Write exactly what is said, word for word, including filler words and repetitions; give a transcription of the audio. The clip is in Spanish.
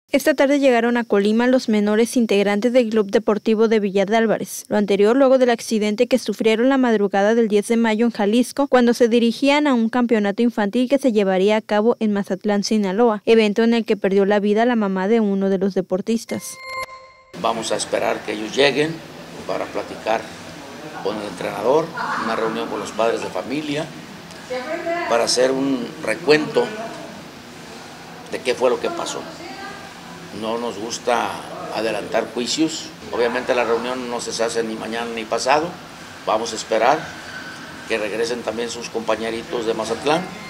Esta tarde llegaron a Colima los menores integrantes del Club Deportivo de Villa de Álvarez. Lo anterior luego del accidente que sufrieron la madrugada del diez de mayo en Jalisco, cuando se dirigían a un campeonato infantil que se llevaría a cabo en Mazatlán, Sinaloa, evento en el que perdió la vida la mamá de uno de los deportistas. Vamos a esperar que ellos lleguen para platicar con el entrenador, una reunión con los padres de familia, para hacer un recuento de qué fue lo que pasó. No nos gusta adelantar juicios. Obviamente la reunión no se hace ni mañana ni pasado. Vamos a esperar que regresen también sus compañeritos de Mazatlán